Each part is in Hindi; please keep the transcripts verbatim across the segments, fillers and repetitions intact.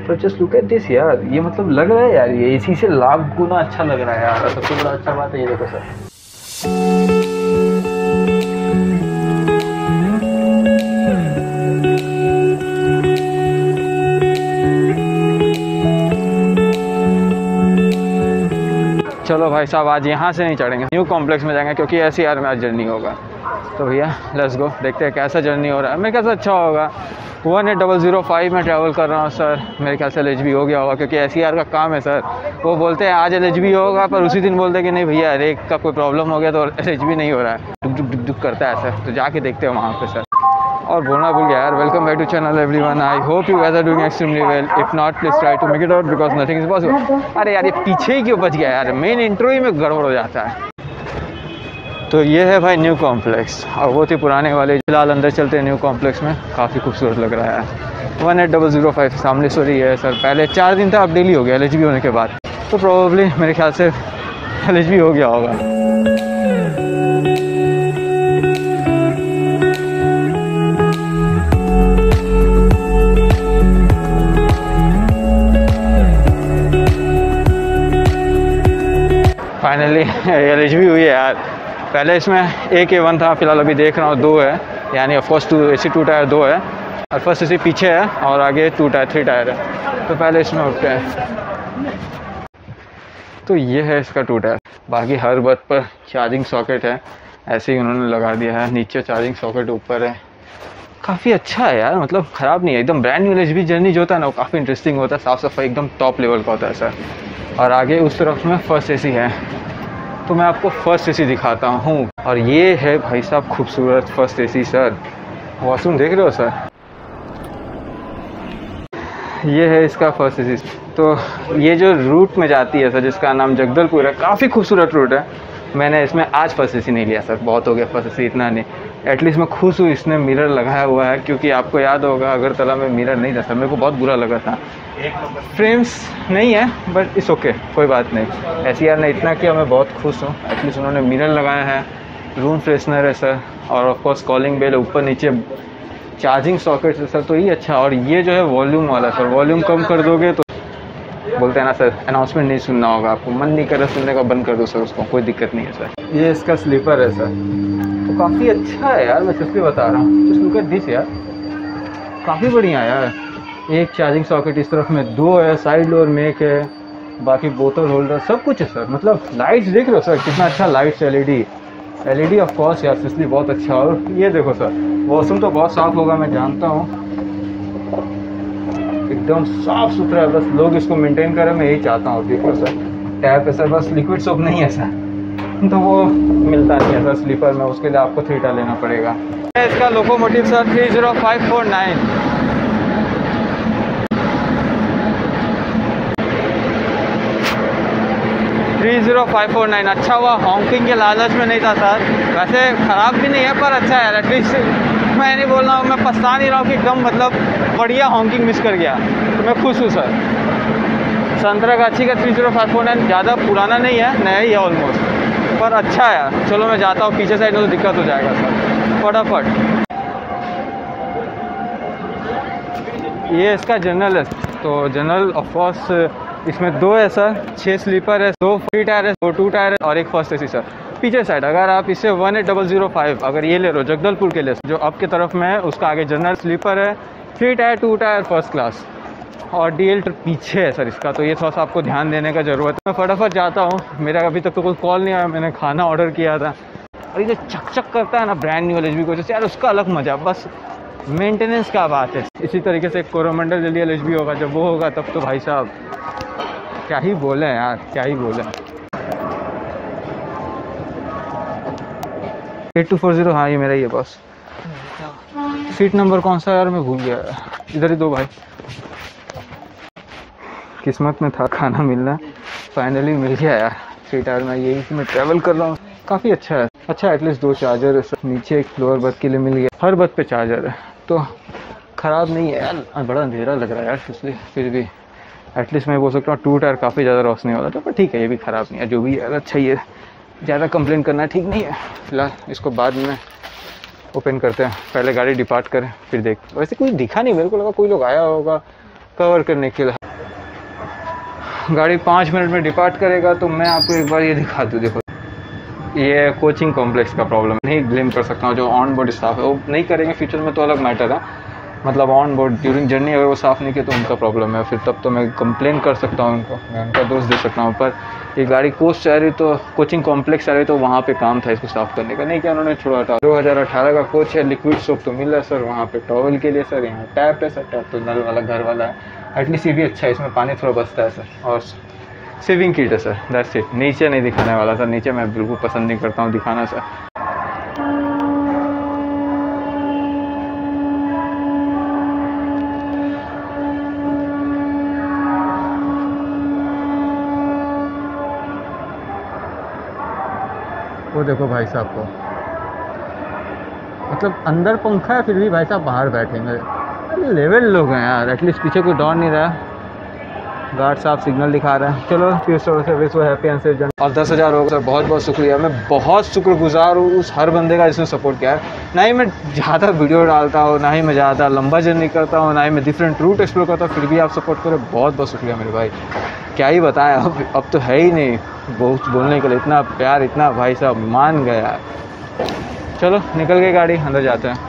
पर जस्ट लुक एट दिस यार, ये मतलब लग रहा है यार ये इसी से लाख गुना अच्छा लग रहा है यार। सबसे बड़ा अच्छा बात है ये देखो सर। चलो भाई साहब आज यहाँ से नहीं चढ़ेंगे, न्यू कॉम्प्लेक्स में जाएंगे क्योंकि ऐसे यार में आज जर्नी होगा। तो भैया लेट्स गो, देखते हैं कैसा जर्नी हो रहा है। मेरे ख्याल से अच्छा होगा। One eight double zero five में ट्रैवल कर रहा हूँ सर। मेरे ख्याल से एल एच बी हो गया होगा क्योंकि एस ई आर का काम है सर। वो बोलते हैं आज एल एच बी होगा पर उसी दिन बोलते हैं कि नहीं भैया रेक का कोई प्रॉब्लम हो गया तो एल एच बी नहीं हो रहा है। डुक डुक डुक डुक करता है सर। तो जाके देखते हैं वहाँ पे सर। और बोलना भूल गया यार, welcome back to channel everyone. I hope you guys are doing extremely well. If not please try to make it out because nothing is possible. अरे यार ये पीछे ही क्यों बच गया यार, मेन इंट्रो ही में गड़बड़ हो जाता है। तो ये है भाई न्यू कॉम्प्लेक्स और वो थी पुराने वाले। फिलहाल अंदर चलते हैं न्यू कॉम्प्लेक्स में, काफ़ी खूबसूरत लग रहा है। One eight double zero five सामने सॉरी है सर। पहले चार दिन था, अब डेली हो गया एल एच बी होने के बाद। तो प्रोबेबली मेरे ख्याल से एल एच बी हो गया होगा। फाइनली एल एच बी हुई है यार। पहले इसमें एक ए वन था, फिलहाल अभी देख रहा हूँ दो है, यानी first two A C two tier दो है और फर्स्ट ए सी पीछे है और आगे टू टायर थ्री टायर है। तो पहले इसमें उठते हैं। तो ये है इसका टू टायर। बाकी हर बर्थ पर चार्जिंग सॉकेट है, ऐसे ही उन्होंने लगा दिया है। नीचे चार्जिंग सॉकेट ऊपर है। काफ़ी अच्छा है यार, मतलब ख़राब नहीं है। एकदम brand new L H B journey जो होता है ना वो काफ़ी इंटरेस्टिंग होता है। साफ़ सफाई एकदम टॉप लेवल का होता है सर। और आगे उस तरफ में फर्स्ट ए सी है, तो मैं आपको फर्स्ट एसी दिखाता हूँ। और ये है भाई साहब खूबसूरत फर्स्ट एसी सर। वॉशरूम देख रहे हो सर, ये है इसका फर्स्ट एसी। तो ये जो रूट में जाती है सर जिसका नाम जगदलपुर है, काफ़ी खूबसूरत रूट है। मैंने इसमें आज फर्स्ट एसी नहीं लिया सर, बहुत हो गया फर्स्ट एसी, इतना नहीं। एटलीस्ट मैं खुश हूँ इसने मिरर लगाया हुआ है, क्योंकि आपको याद होगा अगरतला में मिरर नहीं था सर, मेरे को बहुत बुरा लगा था। फ्रेम्स नहीं है बट इट्स ओके, कोई बात नहीं। एस ई आर ने इतना किया, मैं बहुत खुश हूँ। एटलीस्ट उन्होंने मिरर लगाया है, रूम फ्रेशनर है सर, और ऑफकोर्स कॉलिंग बेल ऊपर नीचे चार्जिंग सॉकेट है सर। तो ये अच्छा। और ये जो है वॉल्यूम वाला सर, वॉल्यूम कम कर दोगे तो बोलते हैं ना सर अनाउंसमेंट नहीं सुनना होगा, आपको मन नहीं कर रहा सुनने का, बंद कर दो सर उसको, कोई दिक्कत नहीं है सर। ये इसका स्लीपर है सर, तो काफ़ी अच्छा है यार, मैं सिर्फ बता रहा हूँ। जस्ट लुक एट दिस यार, काफ़ी बढ़िया यार। एक चार्जिंग सॉकेट इस तरफ में दो है, साइड डोर मेक है, बाकी बोतल होल्डर सब कुछ है सर। मतलब लाइट्स देख रहे हो सर, कितना अच्छा lights, L E D L E D of course यार, इसलिए बहुत अच्छा। और ये देखो सर, वॉशरूम तो बहुत साफ़ होगा मैं जानता हूँ, एकदम साफ़ सुथरा है। बस लोग इसको मेंटेन करें, मैं यही चाहता हूँ। देखो सर टैप है सर, बस लिक्विड सोप नहीं है सर, तो वो मिलता नहीं है सर स्लीपर में, उसके लिए आपको थ्री टायर लेना पड़ेगा। इसका locomotive sir three zero five four nine. Three zero five four nine. अच्छा हुआ हॉन्किंग के लालच में नहीं था सर। वैसे ख़राब भी नहीं है पर अच्छा है एटलीस्ट। मैं नहीं बोल रहा हूँ, मैं पछता नहीं रहा हूँ कि एकदम मतलब बढ़िया हॉन्किंग मिस कर गया, तो मैं खुश हूँ सर। संतरागाछी का three zero five four nine ज़्यादा पुराना नहीं है, नया ही है ऑलमोस्ट, पर अच्छा है। चलो मैं जाता हूँ, पीछे साइड में तो दिक्कत हो जाएगा सर फटाफट। ये इसका जनरल है, तो जनरल ऑफ कोर्स इसमें दो है सर, छः स्लीपर है, दो फ्री टायर है, दो टू टायर है और एक फर्स्ट एसी सर। पीछे साइड अगर आप इसे one eight double zero five अगर ये ले रहे हो जगदलपुर के लिए, जो अब के तरफ में है, उसका आगे जनरल स्लीपर है, three tier two tier first class और डी एल पीछे है सर इसका। तो ये थोड़ा सा आपको ध्यान देने का ज़रूरत है। मैं फटाफट जाता हूँ, मेरा अभी तक तो कोई कॉल नहीं आया, मैंने खाना ऑर्डर किया था। और ये जो चक चक करता है ना brand new L H B को, जैसे यार उसका अलग मजा, बस मेंटेनेंस का बात है। इसी तरीके से कोरोमंडल जल्दी एल एच बी होगा, जब वो होगा तब तो भाई साहब क्या ही बोले यार, क्या ही बोले। एट टू फोर ज़ीरो, हाँ ये मेरा ही है बॉस। सीट नंबर कौन सा यार, मैं भूल गया। इधर ही दो भाई, किस्मत में था खाना मिलना, फाइनली मिल गया यार। थ्री टायर में यही मैं ट्रैवल कर रहा हूँ, काफ़ी अच्छा है। अच्छा एटलीस्ट दो चार्जर है, नीचे एक फ्लोर बर्थ के लिए मिल गया, हर बर्थ पे चार्जर है, तो ख़राब नहीं है यार। बड़ा अंधेरा लग रहा है यार, इसलिए फिर भी एटलीस्ट मैं बोल सकता हूँ टू टायर काफ़ी ज़्यादा रोशनी वाला था, पर ठीक है ये भी ख़राब नहीं है। जो भी यार अच्छा ही है, ज़्यादा कंप्लेन करना ठीक नहीं है। फिलहाल इसको बाद में ओपन करते हैं, पहले गाड़ी डिपार्ट करें फिर देख। वैसे कोई दिखा नहीं, मेरे को लगा कोई लोग आया होगा कवर करने के लिए। गाड़ी पाँच मिनट में डिपार्ट करेगा, तो मैं आपको एक बार ये दिखा दूँ। देखो, ये कोचिंग कॉम्प्लेक्स का प्रॉब्लम नहीं ब्लेम कर सकता हूँ। जो ऑन बोर्ड स्टाफ है वो नहीं करेंगे फ्यूचर में तो अलग मैटर है, मतलब ऑन बोर्ड ड्यूरिंग जर्नी अगर वो साफ़ नहीं किया तो उनका प्रॉब्लम है, फिर तब तो मैं कंप्लेन कर सकता हूँ उनको, मैं उनका दोष दे सकता हूँ। पर ये गाड़ी कोच चाह रही तो कोचिंग कॉम्प्लेक्स चाह रही तो वहाँ पे काम था इसको साफ़ करने का, नहीं क्या उन्होंने छोड़ा हटा। दो हज़ार अठारह का कोच है, लिक्विड सोप तो मिल रहा है सर वहाँ पे टॉवल के लिए सर। यहाँ टैप है सर, टैप तो नल वाला घर वाला है, एटलीस्ट ये भी अच्छा है, इसमें पानी थोड़ा बचता है सर। और सेविंग किट है सर, दैट्स इट। नीचे नहीं दिखाने वाला सर, नीचे मैं बिल्कुल पसंद नहीं करता हूँ दिखाना सर। वो देखो भाई साहब को, मतलब अंदर पंखा है फिर भी भाई साहब बाहर बैठेंगे। लेवल लोग हैं यार, एटलीस्ट पीछे कोई डॉन नहीं रहा, गार्ड साहब सिग्नल दिखा रहे हैं। चलो सर्विस वो हैप्पी एंड सेफ जर्नी। और दस हज़ार होगा सर, बहुत बहुत शुक्रिया। मैं बहुत शुक्रगुजार हूँ उस हर बंदे का जिसने सपोर्ट किया है। ना ही मैं ज़्यादा वीडियो डालता हूँ, ना ही मैं ज़्यादा लंबा जर्नी करता हूँ, ना ही मैं डिफरेंट रूट एक्सप्लोर करता हूँ, फिर भी आप सपोर्ट करें, बहुत बहुत शुक्रिया मेरे भाई। क्या ही बताएं, अब अब तो है ही नहीं बहुत बोलने के लिए, इतना प्यार, इतना भाई साहब मान गया। चलो निकल गई गाड़ी, अंदर जाते हैं।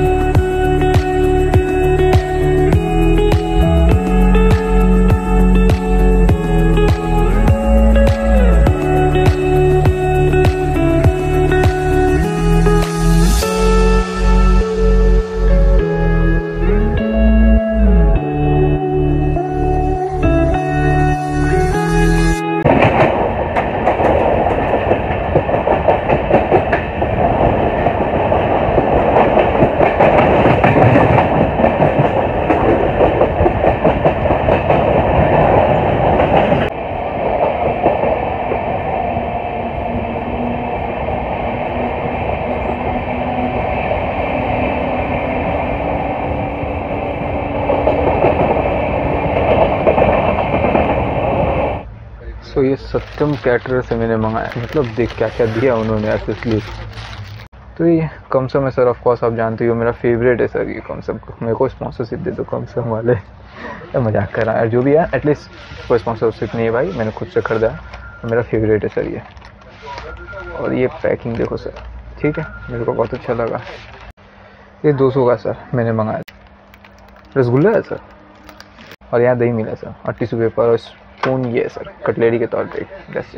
सो so, ये सत्यम कैटरर से मैंने मंगाया, मतलब देख क्या क्या दिया उन्होंने एक्चुअली। तो ये कम सम है सर, ऑफ कोर्स आप जानते हो मेरा फेवरेट है सर ये कम सम। मेरे को स्पॉन्सरशिप दे दो कम सम वाले। तो मजाक कर रहा है, जो भी है एटलीस्ट कोई स्पॉन्सरशिप नहीं है भाई, मैंने खुद से खरीदा है, मेरा फेवरेट है सर ये। और ये पैकिंग देखो सर, ठीक है, मेरे को बहुत अच्छा लगा। ये दो सौ का सर मैंने मंगाया, रसगुल्ला है सर, और यहाँ दही मिला सर, और टिश्यू पेपर और स्पून ये है सर कटलेरी के तौर पे। जैसे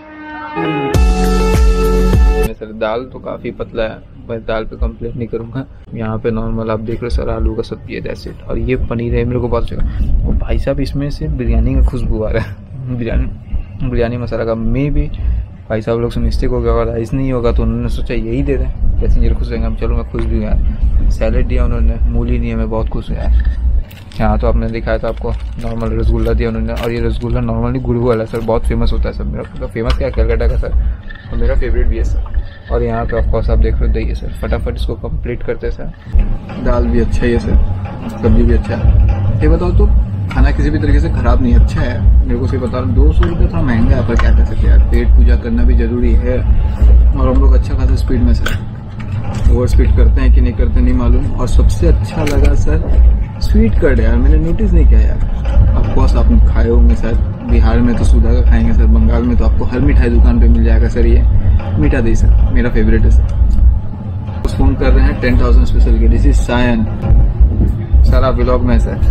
सर दाल तो काफ़ी पतला है, मैं दाल पे कंप्लेंट नहीं करूँगा। यहाँ पे नॉर्मल आप देख रहे हो सर, आलू का सब्जी है, दैट्स इट। और ये पनीर है, मेरे को बहुत अच्छा लगा। और भाई साहब इसमें से बिरयानी का खुशबू आ रहा है, बिरयानी बिरयानी मसाला का। मे भी भाई साहब लोग से मिस्टेक हो गया, अगर राइस नहीं होगा तो उन्होंने सोचा यही दे दें, पैसेंजर खुश रहेंगे। हम चलो मैं खुश भी हूँ यार। सैलेड दिया उन्होंने, मूली नहीं है, मैं बहुत खुश हूँ यार। यहाँ तो आपने दिखाया था आपको, नॉर्मल रसगुल्ला दिया उन्होंने, और ये रसगुल्ला नॉर्मली गुड़ वाला सर, बहुत फेमस होता है सर। मेरा मतलब फेमस क्या है, कलकत्ता का सर, और मेरा फेवरेट भी है सर। और यहाँ पे ऑफकोर्स आप देख रहे हो दही है सर, फटाफट इसको कंप्लीट करते हैं सर। दाल भी अच्छा ही है सर, सब्जी भी अच्छा है। ये बताओ तो खाना किसी भी तरीके से ख़राब नहीं, अच्छा है। मेरे को सिर्फ बताओ, दो सौ रुपये थोड़ा महंगा है, पर क्या कर सकते यार, पेट पूजा करना भी ज़रूरी है। और हम लोग अच्छा खासा स्पीड में सर, ओवर स्पीड करते हैं कि नहीं करते नहीं मालूम। और सबसे अच्छा लगा सर स्वीट कर्ड यार, मैंने नोटिस नहीं किया यार। ऑफकोर्स आप खाए होंगे सर, बिहार में तो सुधा का खाएंगे सर, बंगाल में तो आपको हर मिठाई दुकान पे मिल जाएगा सर। ये मीठा दही सर मेरा फेवरेट है सर। फोन कर रहे हैं टेन थाउजेंड स्पेशल के, दिस इज सायन सर। आप व्लॉग में सर,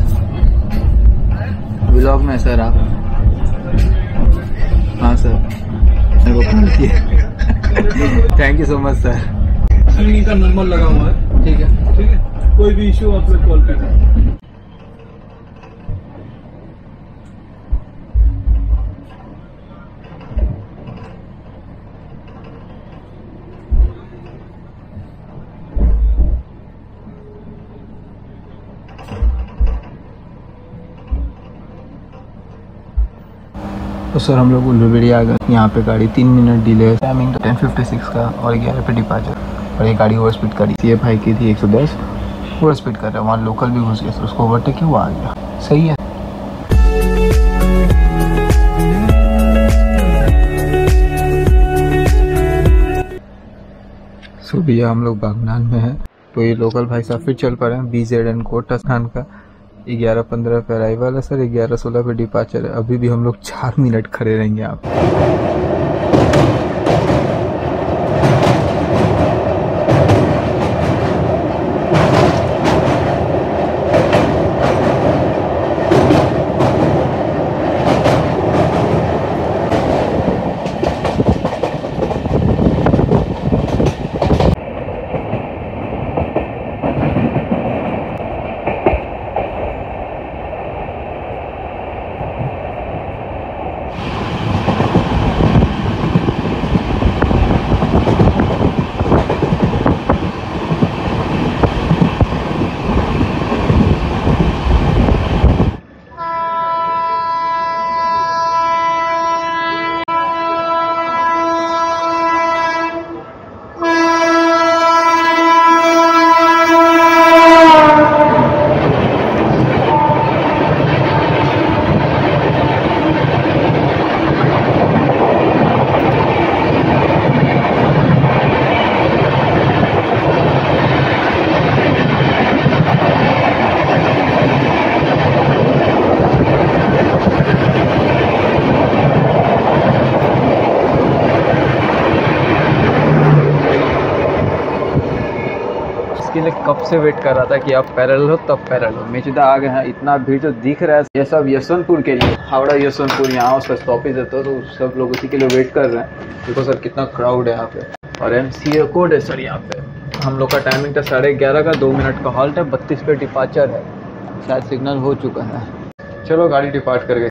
व्लॉग में सर आप, हाँ सर मेरे को कॉल किया। Thank you so much sir. का नंबर लगा हुआ है, ठीक है ठीक है, कोई भी इश्यू आप लोग कॉल कीजिए। तो सर हम लोग उल्लूबेड़ी आ गए। यहाँ पे गाड़ी तीन मिनट डिले है, टाइमिंग टेन फिफ्टी सिक्स का, और ग्यारह पे डिपार्चर। और ये गाड़ी ओवर स्पीड करी, ये भाई की थी एक सौ दस, ओवर स्पीड कर रहा है। वहाँ लोकल भी घुस गया, उसको ओवरटेक किया, वो आ गया। सही है। सो भैया हम लोग बागनान में हैं, तो ये लोकल भाई साहब फिर चल पा रहे हैं बी जेड एन कोटा स्थान का। ग्यारह पंद्रह पे अराइवल है सर, ग्यारह सोलह पे डिपार्चर है। अभी भी हम लोग चार मिनट खड़े रहेंगे यहाँ पे। इसके लिए कब से वेट कर रहा था कि आप पैरेलल हो तब पैरेलल हो। मेचेदा आ गए हैं। इतना भीड़ जो दिख रहा है ये सब यशवंतपुर के लिए, हावड़ा यशवंतपुर यहाँ उसका स्टॉपेज है, तो सब लोग उसी के लिए वेट कर रहे हैं। देखो सर कितना क्राउड है यहाँ पे, और एम सी ए कोड है सर यहाँ पे। हम लोग का टाइमिंग था साढ़े ग्यारह का, दो मिनट का हॉल्ट है, बत्तीस पे डिपार्चर है। शायद सिग्नल हो चुका है। चलो गाड़ी डिपार्ट कर गई।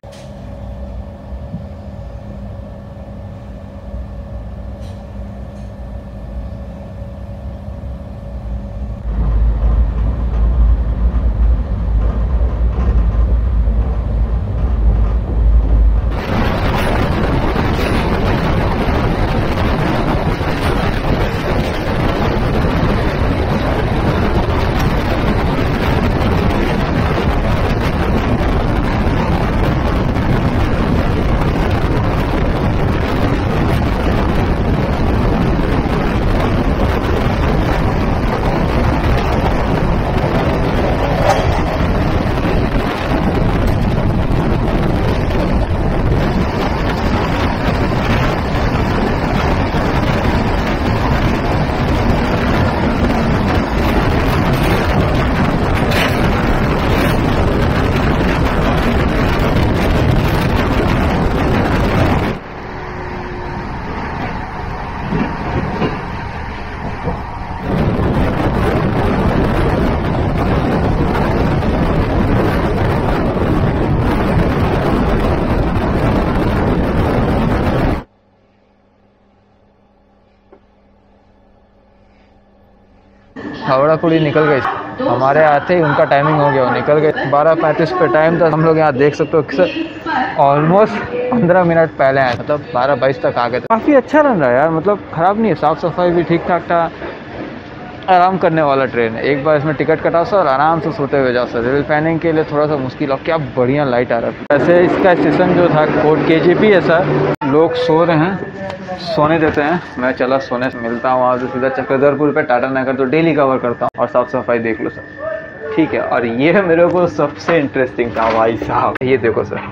हावड़ा कुड़ी निकल गई, हमारे आते ही उनका टाइमिंग हो गया, वो निकल गए। बारह पैंतीस पे टाइम था। हम लोग यहाँ देख सकते हो ऑलमोस्ट पंद्रह मिनट पहले आए, मतलब बारह बाईस तक आ गए। काफ़ी अच्छा रन रहा है यार, मतलब ख़राब नहीं है, साफ़ सफाई भी ठीक ठाक था। आराम करने वाला ट्रेन है। एक बार इसमें टिकट कटाओ सर, आराम से सोते हुए जाओ सर। रेल प्लानिंग के लिए थोड़ा सा मुश्किल, और क्या बढ़िया लाइट आ रहा है। वैसे इसका स्टेशन जो था कोट के जी पी है सर। लोग सो रहे हैं, सोने देते हैं। मैं चला सोने से मिलता हूँ वहाँ से सीधा चक्रधरपुर पे टाटा नगर, तो डेली कवर करता हूँ। और साफ़ सफाई देख लो सर, ठीक है। और ये मेरे को सबसे इंटरेस्टिंग था भाई साहब, ये देखो सर,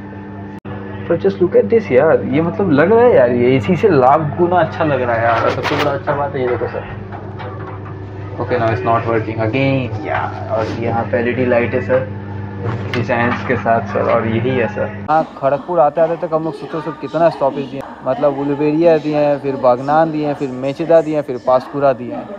पर जस्ट लुक एट दिस यार। ये मतलब लग रहा है यार, ये इसी से लाख गुना अच्छा लग रहा है यार। सबसे बड़ा अच्छा बात है ये देखो sir. Okay now it's not working again यार। और यहाँ पे एल ई डी लाइट है सर, डिजाइंस के साथ सर। और यही है सर। हाँ, खड़गपुर आते आते तक हम लोग सोचो सर कितना स्टॉपेज दिए, मतलब उलुबेरिया दिए हैं, फिर बागनान दिए हैं, फिर मेचेदा दिए हैं, फिर पासपुरा दिए हैं।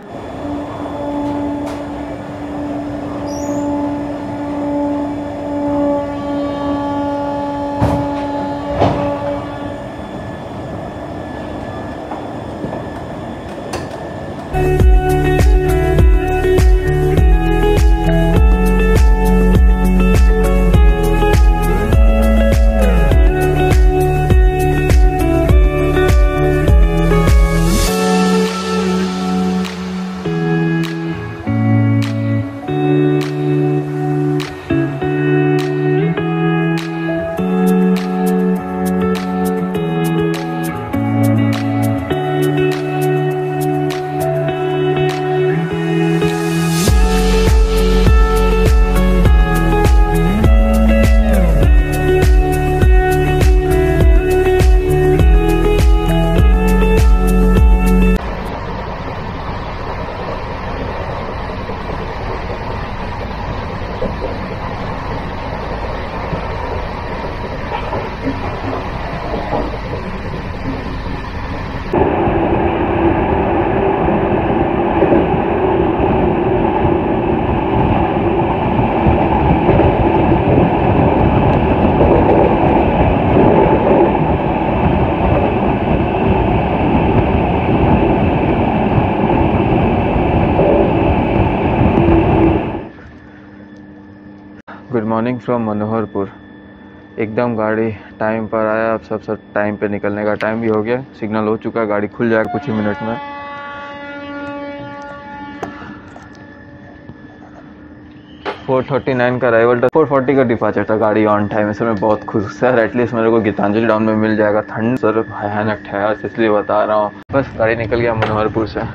फ्रॉम मनोहरपुर। एकदम गाड़ी टाइम पर आया। अब सब सब टाइम पे निकलने का टाइम भी हो गया, सिग्नल हो चुका है, गाड़ी खुल जाएगा कुछ ही मिनट में। फोर थर्टी नाइन का अराइवल था, फोर फोर्टी का डिपार्चर था। गाड़ी ऑन टाइम है सर, मैं बहुत खुश हूँ सर। एटलीस्ट मेरे को गीतांजलि डाउन में मिल जाएगा। ठंड सर भयानक ठहर, इसलिए बता रहा हूँ। बस गाड़ी निकल गया मनोहरपुर से।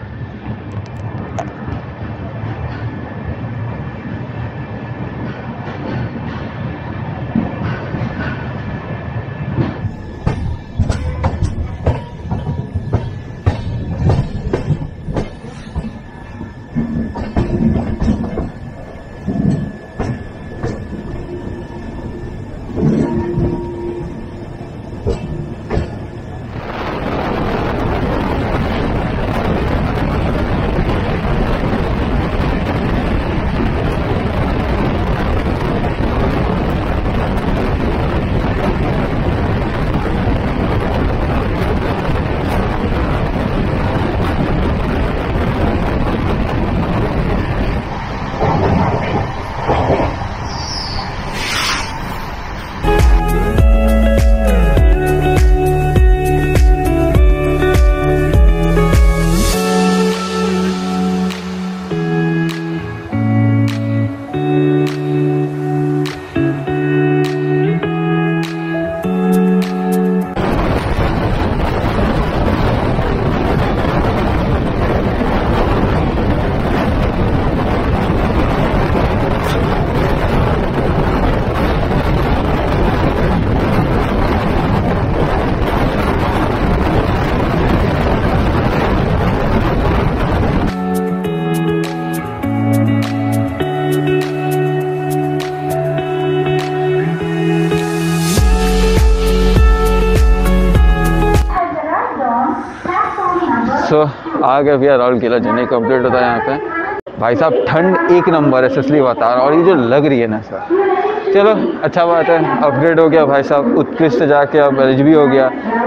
सो so, आ गया भैया राहुल किला। जर्नी कंप्लीट होता है यहाँ पे। भाई साहब ठंड एक नंबर है, इसलिए बता रहा हूँ। और ये जो लग रही है ना सर, चलो अच्छा बात है, अपग्रेड हो गया भाई साहब। उत्कृष्ट जाके अब एल भी हो गया।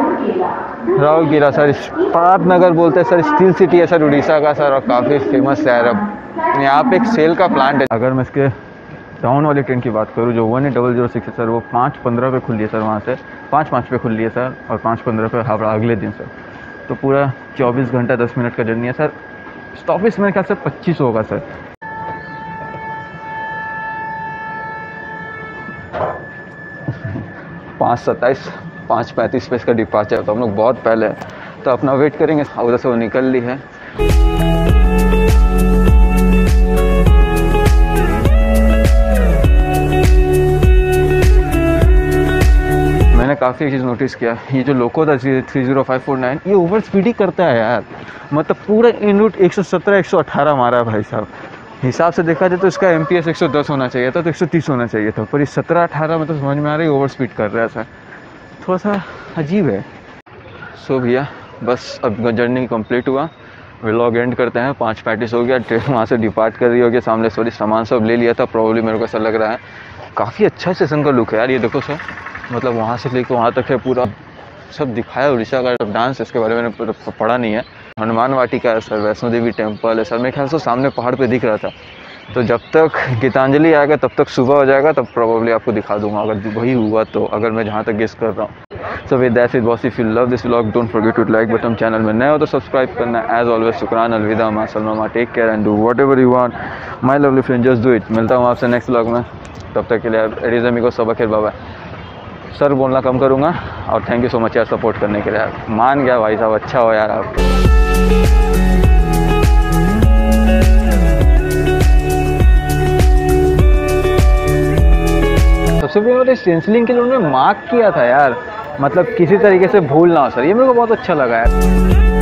राहुल किला सर, पात नगर बोलते हैं सर, स्टील सिटी है सर उड़ीसा का सर, और काफ़ी फेमस है। अब यहाँ पे एक सेल का प्लांट है। अगर मैं इसके टाउन वाली ट्रेन की बात करूँ जो one eight double zero six है सर, वो पाँच पंद्रह पे खुल रही है सर, वहाँ से पाँच पाँच पे खुल रही है सर, और पाँच पंद्रह पे हावड़ा अगले दिन सर। तो पूरा चौबीस घंटा दस मिनट का जर्नी है सर। स्टॉपेज मेरे ख्याल से पच्चीस होगा सर। पाँच सत्ताईस पाँच पैंतीस पे इसका डिपार्चर है, तो हम लोग बहुत पहले तो अपना वेट करेंगे। उधर से वो निकल ली है। मैंने काफ़ी चीज़ नोटिस किया, ये जो लोको था three zero five four nine, ये ओवर स्पीड ही करता है यार। मतलब पूरा इन रूट एक सौ सत्रह एक सौ अठारह मारा है भाई साहब। हिसाब से देखा जाए तो इसका एम पी एस एक सौ दस होना चाहिए था, तो एक सौ तीस होना चाहिए था, पर ये सत्रह अठारह में तो समझ में आ रही है ओवर स्पीड कर रहा है सर। थोड़ा सा अजीब है। सो भैया बस अब जर्नी कंप्लीट हुआ, व्लॉग एंड करते हैं। पाँच पैंतीस हो गया, ट्रेन वहाँ से डिपार्ट कर रही होगी। सामने सॉरी सामान सब ले लिया था प्रॉब्ली, मेरे को ऐसा लग रहा है। काफ़ी अच्छा स्टेशन का लुक है यार, ये देखो सर। मतलब वहाँ से लेकर वहाँ तक है, पूरा सब दिखाया उड़ीसा का डांस। इसके बारे में मैंने पढ़ा नहीं है। हनुमान वाटिका है सर, वैष्णो देवी टेम्पल है सर। मेरे ख्याल से सामने पहाड़ पे दिख रहा था। तो जब तक गीतांजलि आएगा तब तक सुबह हो जाएगा, तब प्रोबेबली आपको दिखा दूंगा अगर वही हुआ तो, अगर मैं जहाँ तक गेस कर रहा हूँ। So with that's it boss, if you love this vlog don't forget to like button. Channel में नए हो तो सब्सक्राइब करना। एज ऑलवेज शुक्रान, अलविदा, मा सलमा, take care and do whatever you want my lovely friend, just do it. मिलता हूँ आपसे नेक्स्ट व्लॉग में, तब तक के लिए एडिज अमी को सबक है। बाबा सर बोलना कम करूँगा, और थैंक यू सो मच यार सपोर्ट करने के लिए यार। मान गया भाई साहब, अच्छा हो यार आप। सबसे पहले स्टेंसिलिंग के लिए उन्होंने मार्क किया था यार, मतलब किसी तरीके से भूल ना हो सर, ये मेरे को बहुत अच्छा लगा यार।